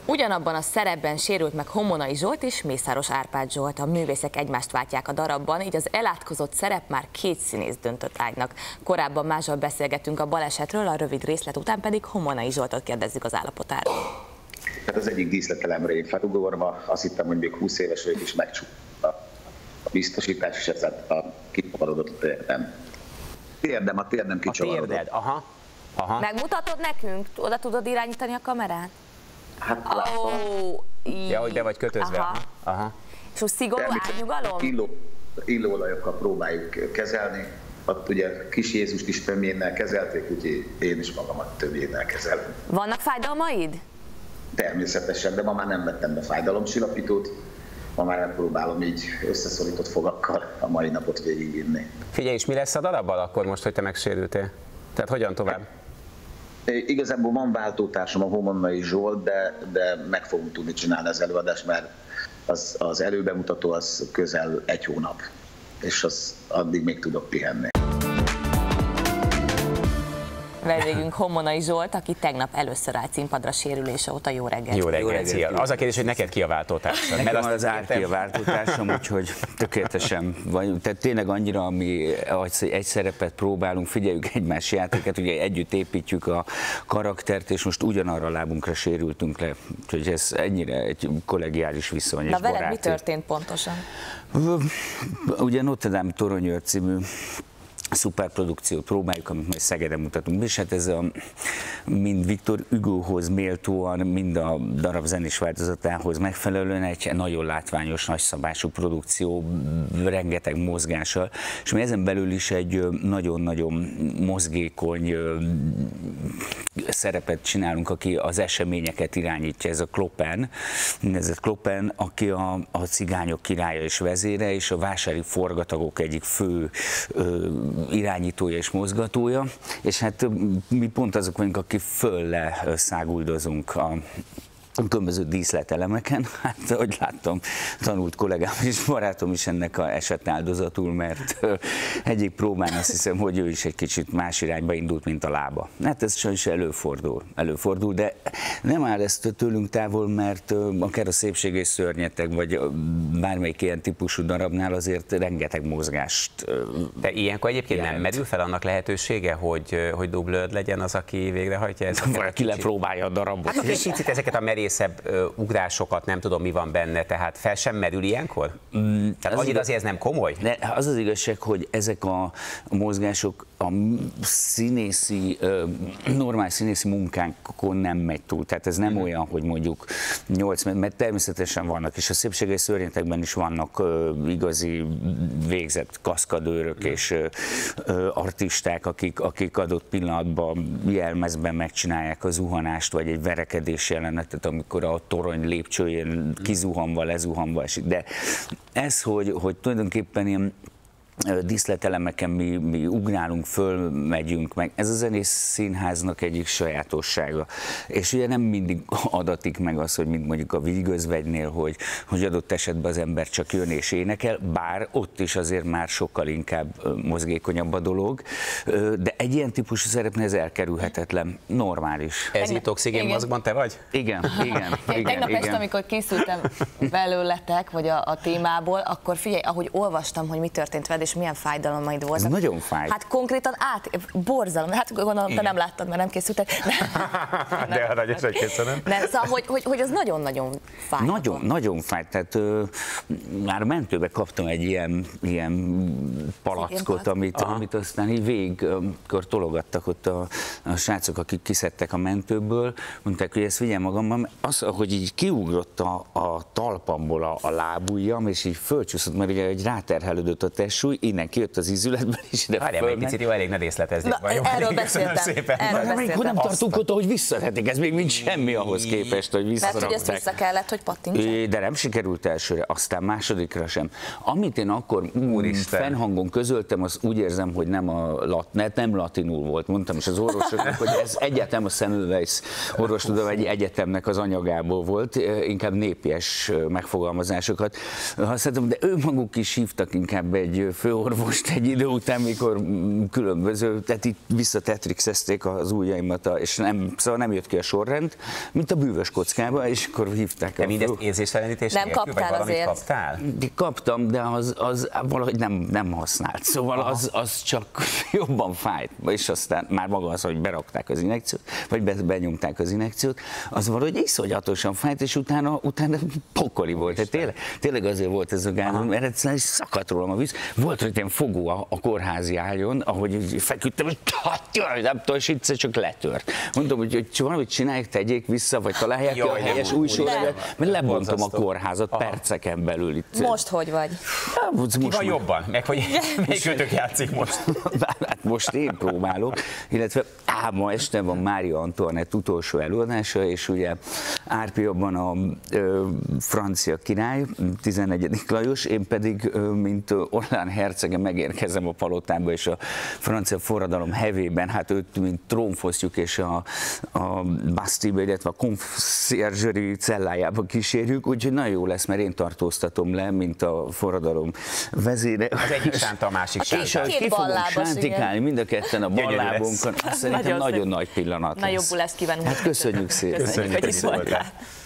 Ugyanabban a szerepben sérült meg Homonai Zsolt és Mészáros Árpád Zsolt. A művészek egymást váltják a darabban, így az elátkozott szerep már két színész döntött ágynak. Korábban mással beszélgettünk a balesetről, a rövid részlet után pedig Homonai Zsoltot kérdezzük az állapotáról. Hát az egyik díszletelemre én felugorva, azt hittem, hogy még 20 éves vagyok, és megcsukta a biztosítás, és ezzel kicsavarodott a térdem. A térdem kicsavarodott. A térded, aha. Megmutatod nekünk? Oda tudod irányítani a kamerát? Hát látom. Ja, hogy be vagy kötözve. Aha. És úgy szigorú átnyugalom? Illóolajokkal próbáljuk kezelni. Ott ugye kis Jézust is tömjénnel kezelték, úgyhogy én is magamat tömjénnel kezelem. Vannak fájdalmaid? Természetesen, de ma már nem vettem be fájdalomcsillapítót. Ma már megpróbálom így összeszorított fogakkal a mai napot végigvinni. Figyelj, és mi lesz a darabbal akkor most, hogy te megsérültél? Tehát hogyan tovább? Igazából van váltótársam, a Homonai Zsolt, de meg fogunk tudni csinálni az előadást, mert az előbemutató az közel 1 hónap, és addig még tudok pihenni. Vendégünk Homonai Zsolt, aki tegnap először állt színpadra sérülése óta. Jó reggelt! Jó reggelt, szia! Az a kérdés, hogy neked ki a váltótársad? Nekem az Árpi a váltótársam, úgyhogy tökéletesen vagyunk. Tehát tényleg annyira, hogy egy szerepet próbálunk, figyeljük egymás játékát, ugye együtt építjük a karaktert, és most ugyanarra a lábunkra sérültünk le. Úgyhogy ez ennyire egy kollegiális viszony. Na veled mi történt pontosan? Ugye Notre Dame Toronyőr című szuperprodukciót próbáljuk, amit majd Szegeden mutatunk, és hát ez mind Victor Hugohoz méltóan, mind a darab zenés változatához megfelelően egy nagyon látványos, nagyszabású produkció, rengeteg mozgással, és mi ezen belül is egy nagyon-nagyon mozgékony szerepet csinálunk, aki az eseményeket irányítja, ez a Klopen, aki a cigányok királya és vezére, és a vásári forgatagok egyik fő irányítója és mozgatója, és hát mi pont azok vagyunk, akik fölle száguldozunk a különböző díszletelemeken. Hát, ahogy láttam, tanult kollégám és barátom is ennek esett áldozatul, mert egyik próbán azt hiszem, hogy ő is egy kicsit más irányba indult, mint a lába. Hát ez sajnos előfordul, de nem áll ezt tőlünk távol, mert akár a Szépség és szörnyeteg, vagy bármelyik ilyen típusú darabnál azért rengeteg mozgást. De ilyenkor egyébként jelent. Nem merül fel annak lehetősége, hogy dublőr legyen az, aki végrehajtja ezt? Valaki lepróbálja a darabot. Hát egy picit ezeket a merészebb ugrásokat, nem tudom mi van benne, tehát fel sem merül ilyenkor? Tehát annyira azért ez nem komoly? De az az igazság, hogy ezek a mozgások a színészi, normál színészi munkánkon nem megy túl. Tehát ez nem olyan, hogy mondjuk 8, mert természetesen vannak, és a Szépség és szörnyetegben is vannak igazi végzett kaszkadőrök és artisták, akik adott pillanatban jelmezben megcsinálják a zuhanást, vagy egy verekedés jelenetet, amikor a torony lépcsőjén kizuhanva, lezuhanva esik. De ez, hogy tulajdonképpen ilyen díszletelemeken mi ugrálunk, fölmegyünk meg. Ez a Zenés Színháznak egyik sajátossága. És ugye nem mindig adatik meg az, hogy mint mondjuk a Vígözvegynél, hogy adott esetben az ember csak jön és énekel, bár ott is azért már sokkal inkább mozgékonyabb a dolog, de egy ilyen típusú szerepnél ez elkerülhetetlen, normális. Ez itt oxigénmaszkban te vagy? Igen. Tegnap este, amikor készültem belőletek, vagy a témából, akkor figyelj, ahogy olvastam, hogy mi történt veled, és milyen fájdalmaid voltak. Ez nagyon fáj. Hát konkrétan borzalom. Hát gondolom, te nem láttad, mert nem készültek. De aranyos, hogy köszönöm. Szóval, hogy az nagyon-nagyon fáj. Nagyon fáj. Tehát már mentőbe kaptam egy ilyen palackot, amit aztán így végigkor tologattak ott a srácok, akik kiszedtek a mentőből, mondták, hogy ezt vigyem magamban. Az, hogy így kiugrott a talpamból a lábujjam, és így fölcsúszott, mert ugye egy ráterhelődött a testsúly, innen kijött az ízületben, és ide fölment. Egy picit jó, elég ne részletezni. Erről beszéltem. Nem tartunk ott, hogy visszatették, ez még mind semmi ahhoz képest, hogy visszarakták. Mert hogy ezt vissza kellett, hogy pattintson? De nem sikerült elsőre, aztán másodikra sem. Amit én akkor fennhangon közöltem, az úgy érzem, hogy nem latinul volt. Mondtam is az orvosoknak, hogy ez egyetem a Semmelweis orvostudományi egyetemnek az anyagából volt, inkább népies megfogalmazásokat használtam, de ők maguk is hívtak inkább egy főorvost egy idő után, mikor különböző, tehát itt visszatetrixezték az ujjaimat, és szóval nem jött ki a sorrend, mint a bűvös kockába, és akkor hívták. De mindezt érzéstelenítés nem nélkül, kaptál vagy valamit azért. kaptál? Kaptam, de az valahogy nem használt. Szóval az csak jobban fájt. És aztán már maga az, hogy berakták az injekciót, vagy benyomták az injekciót, az valahogy iszonyatosan fájt, és utána pokoli volt. Tehát tényleg azért volt ez a gánum, mert egyszerűen szakadt rólam a víz. Volt, hogy én fogó a kórházi ágyon, ahogy feküdtem, és nem tudom, és egyszer csak letört. Mondom, hogy valamit csinálják, tegyék vissza, vagy találják ki a helyes új sorrendet, mert lebontom a kórházat perceken belül. Itt. Most hogy vagy? Ki van jobban? Meg hogy melyik játszik most? Hát most én próbálok, illetve ma este van Mária Antoinette utolsó előadása, és ugye Árpiabban a francia király, 14. Lajos, én pedig, mint Orlán hercege megérkezem a palotába, és a francia forradalom hevében, hát őt, mint trónfosztjuk, és a Bastille-be, illetve a conciergerie cellájába kísérjük, úgyhogy nagyon jó lesz, mert én tartóztatom le, mint a forradalom vezére. Az egyik sánta, a másik sánta. Két Ki fogunk ballábas, sántikálni, mind a ketten a ballábunkon. Szerintem nagyon nagy pillanat lesz. Nagyobb lesz kívánunk. Hát köszönjük szépen. Köszönjük, hogy itt voltál.